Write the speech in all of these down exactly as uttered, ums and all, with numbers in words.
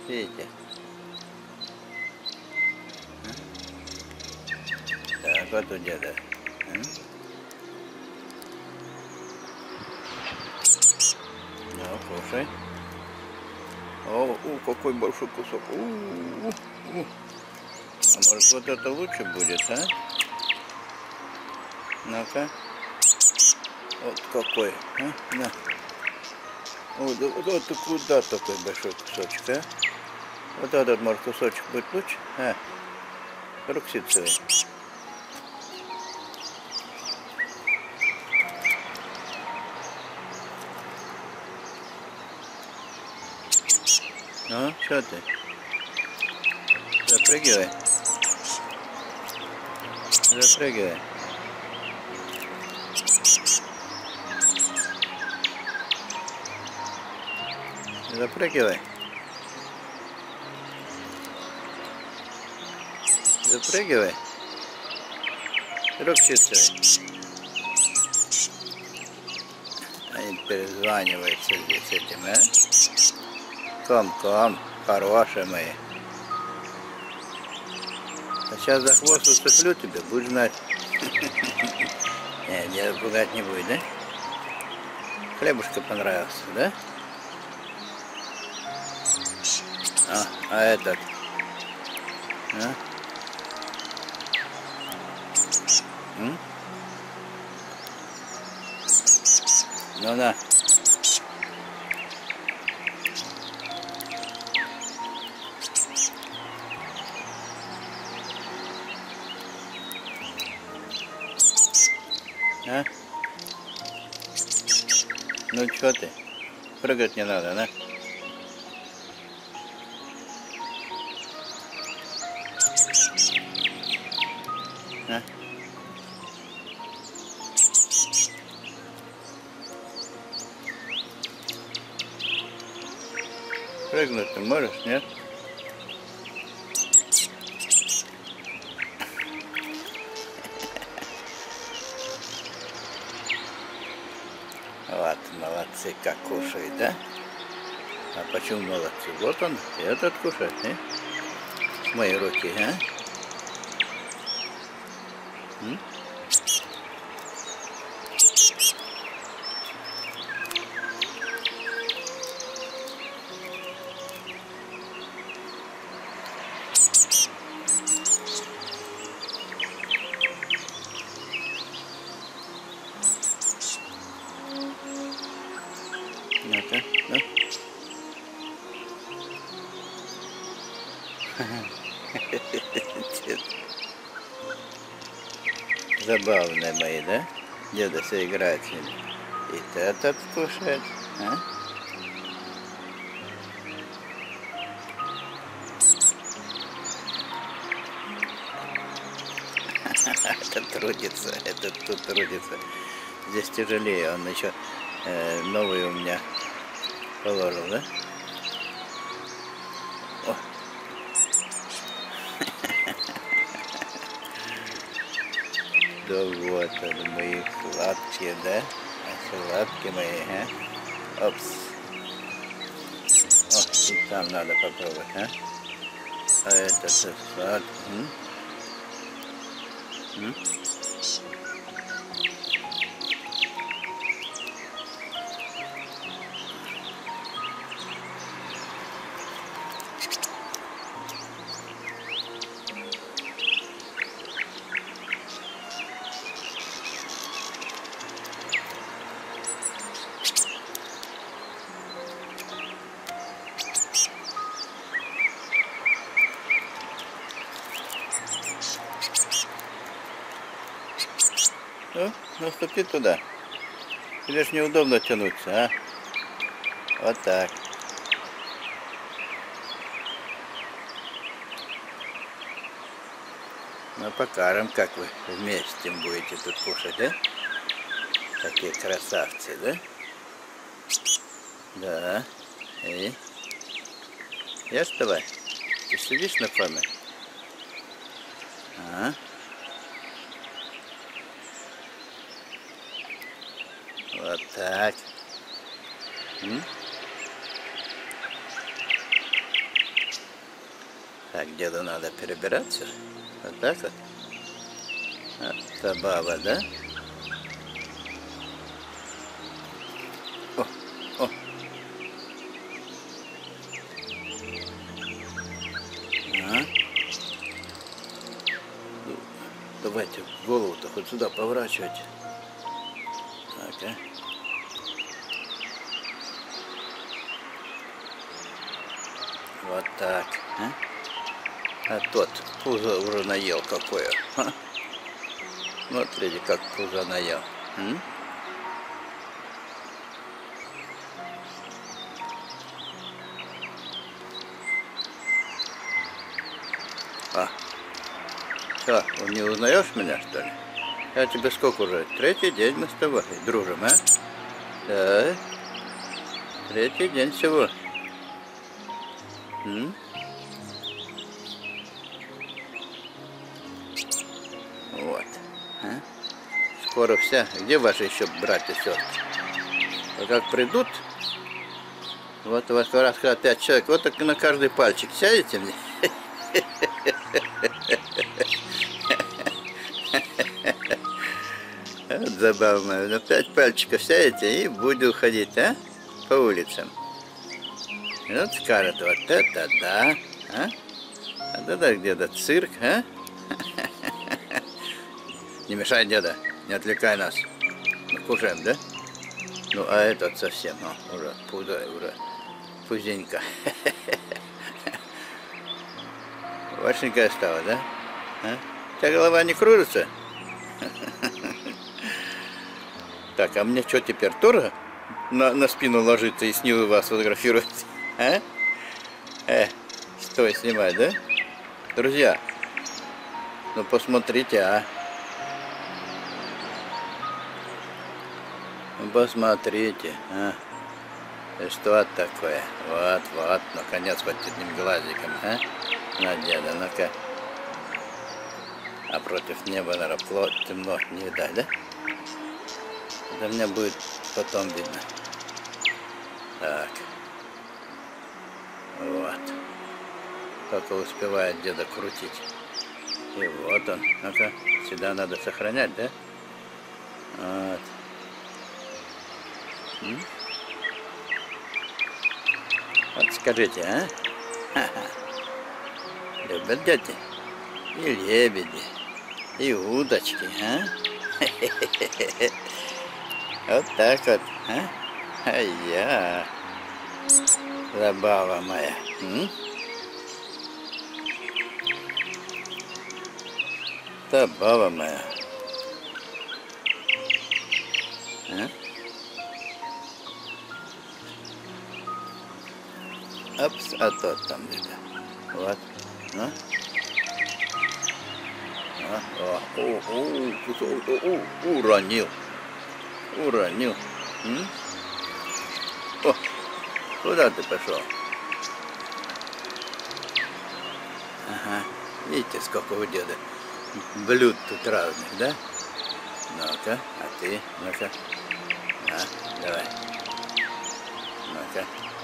Видите? Так, вот у деда. Ну, кушай. О, о, какой большой кусок. У -у -у -у. А может вот это лучше будет, а? Ну-ка. Вот какой, а? На. Вот, вот, вот куда такой большой кусочек, а? Вот этот, может, кусочек будет лучше? А? Руксицевый. Ну, что ты? Запрыгивай. Запрыгивай. Запрыгивай. Запрыгивай. Руксицевый. Они перезваниваются здесь этим, а? Ком-ком, хорошие мои. А сейчас за хвост уцеплю тебя, будешь знать. Нет, я пугать не будет, да? Хлебушка понравился, да? А, а этот? А? М? Ну на. А? Ну чё ты? Прыгать не надо, да? А? Прыгнуть ты можешь, нет? Вот, молодцы, как кушают, да? А почему молодцы? Вот он, этот кушает, не? С моей руки, а? М? Ну-ка, ну. Забавные мои, да? Деда все играет с ними. И этот кушает, а? Это трудится, этот тут трудится. Здесь тяжелее, он еще э, новый у меня положил, да? О. Да вот они мои сладкие, да? Сладкие мои, а? Опс. О, и там надо попробовать, а? А это сладкий. М? Ну, наступи туда. Тебе ж неудобно тянуться, а? Вот так. Ну, покажем, как вы вместе будете тут кушать, да? Такие красавцы, да? Да. И? Ешь давай. Ты сидишь на коме? А? Вот так. М? Так, деду надо перебираться. Вот так вот. Это баба, да? О, о. А? Давайте голову-то хоть сюда поворачивайте. Так, а? Вот так. А, а тот пузо уже наел какое. А? Смотрите, как пузо наел. М? А, что, не узнаешь меня, что ли? Я тебе сколько уже? Третий день мы с тобой дружим, а? Да. Третий день всего. М? Вот. А? Скоро вся. Где ваши еще братья и сестры? А как придут, вот у вас как раз когда пять человек, вот так на каждый пальчик сядете мне. Вот забавно. На пять пальчиков сядете и буду ходить, а? По улицам. И вот скажет, вот это да, а? А это где-то цирк, а? Не мешай, деда, не отвлекай нас. Мы кушаем, да? Ну, а этот совсем, ну, уже пузо, уже пузенько. Вашенькая стала, да? А? У тебя голова не кружится? Так, а мне что теперь, тоже на, на спину ложиться и снизу вас фотографировать? А? Э, стой, снимай, да? Друзья, ну посмотрите, а? Ну посмотрите, а? И что это такое? Вот, вот, наконец, хоть одним глазиком, а? На, деда, ну-ка. А против неба, наверное, плоть, темно, не видать, да? Это мне будет потом видно. Так. Вот. Только успевает деда крутить. И вот он. Ну-ка, всегда надо сохранять, да? Вот. М? Вот скажите, а? Ха-ха. Любят дети? И лебеди, и удочки, а? Вот так вот, а? А-я. Забава моя. М? Забава моя. А? Опс, а тот там где-то. Вот. Ну? А? О, о, о, о, о, уронил. Уронил. М? О, куда ты пошел? Ага. Видите, сколько у деда блюд тут разных, да? Ну-ка, а ты, ну-ка. А, давай. Ну-ка.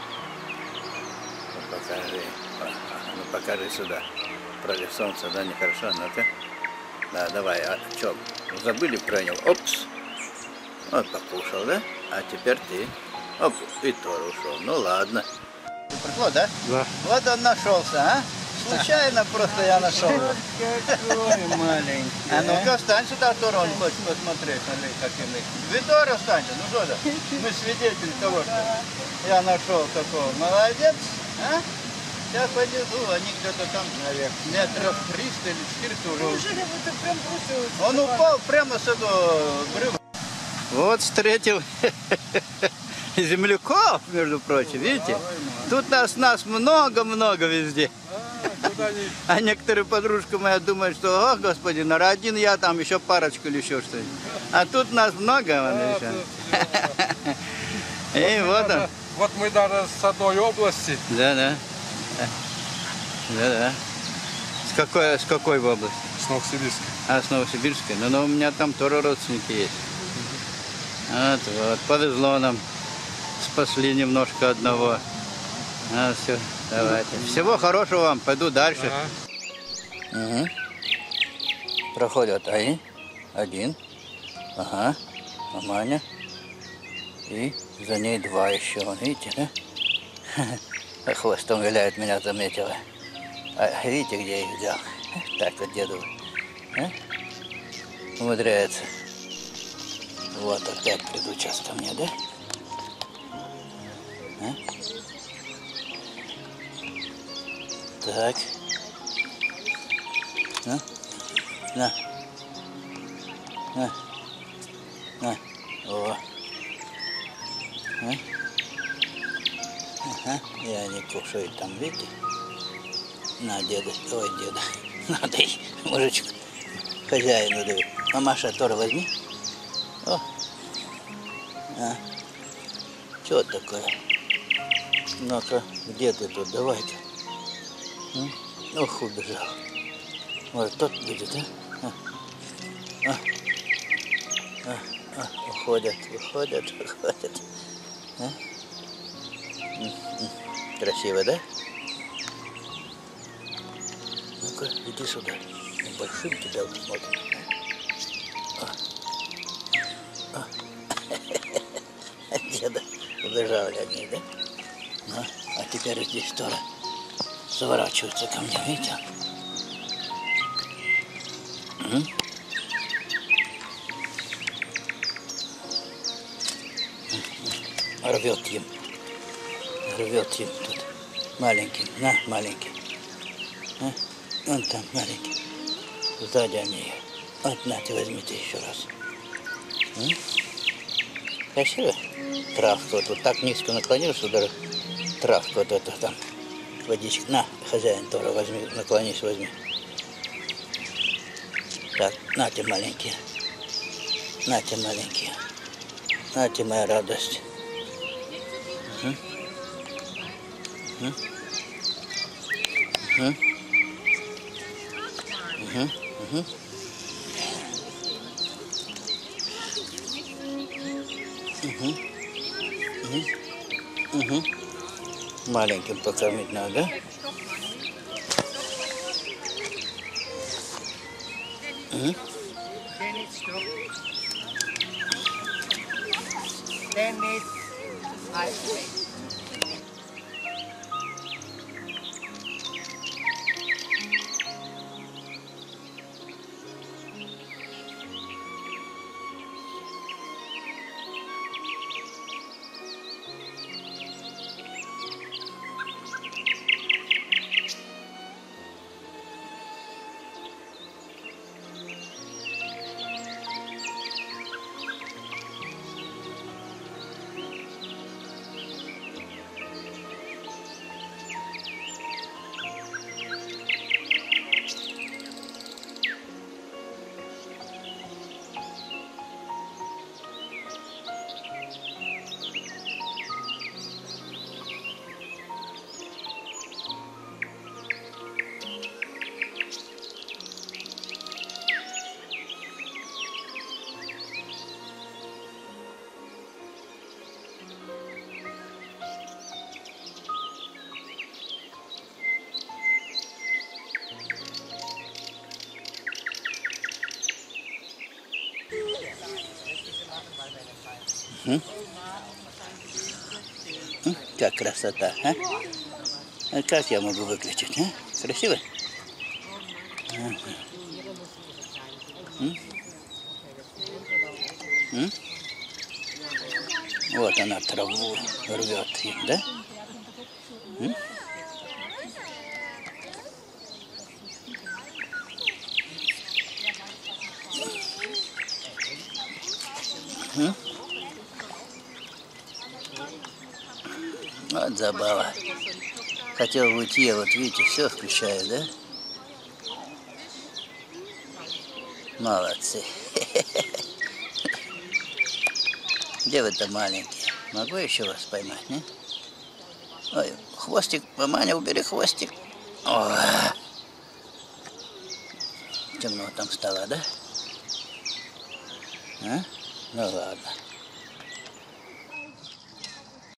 Ну, покажи. Ага, ну покажи сюда. Против солнца, да, нехорошо, ну-ка. Да, давай, а что, забыли про него? Опс. Вот покушал, да? А теперь ты. Оп, и тоже ушел. Ну ладно. Пришло, да? Да. Вот он нашелся, а? Случайно просто я нашел. Какой маленький. А ну-ка, встань сюда, тоже он хочет посмотреть, смотри, каким мы. Вы тоже встаньте, ну что же? Мы свидетели того, что я нашел такого. Молодец, а? Сейчас подойду, они где-то там, наверх, метров триста или четыреста уже. Неужели вы так прям бросились? Он упал прямо с этого брюха. Вот встретил земляков, между прочим, видите? Тут нас нас много-много везде. А некоторые подружка моя думают, что, ох, господи, на один я там еще парочку или еще что-нибудь. А тут нас много, вон еще. И вот он. Вот мы даже с одной области. Да, да. Да, да. С какой, с какой в области? С Новосибирска. А, с Новосибирска. Ну, ну, у меня там тоже родственники есть. Вот, вот. Повезло нам. Спасли немножко одного. А, все. Давайте. Всего хорошего вам. Пойду дальше. Ага. Угу. Проходят они. Один. Ага. А Маня. И за ней два еще. Вон, видите, да? Хвостом виляет, меня заметила. А видите, где я их взял? Так вот деду. А? Умудряется. Вот опять придут сейчас ко мне, да? А? Так. На. На. На. На. О. А? Ага. И они кушают там, видите? На, деда. Ой, деда. Надо и мужичек. Хозяину даю. Мамаша, тоже возьми. О. А. Что такое? Ну-ка, где ты тут? Давай-ка. М? Ох, убежал. Вот тот будет, да? А. А. А. А. Уходят, уходят, уходят. А? Красиво, да? Ну-ка, иди сюда. Большим тебя посмотрим. А. А. Деда убежали они, да? Ну, а теперь здесь тоже заворачиваются ко мне, видите? М? Рвет им. Рвет им тут. Маленький. На, маленький. А? Вон там маленький. Сзади они. Вот, нате, возьмите еще раз. М? Красиво? Травку вот, вот так низко наклонил, что даже травку вот это там. Водичка. На, хозяин тоже возьми, наклонись, возьми. Так, нате, маленькие. Нате, маленькие. Нате, моя радость. Угу. Угу. Угу. Угу. Угу. Угу. Угу. Угу. Маленьким покормить надо. Угу. Угу. Как красота, а? А как я могу выключить, а? Красиво? Ага. М? М? Вот она траву рвет им, да? М? М? Вот забава. Хотел уйти, а вот видите, все включаю, да? Молодцы. Где вы-то маленькие? Могу еще вас поймать, не? Ой, хвостик, Маня, убери хвостик. О, темно там стало, да? А? Ну ладно.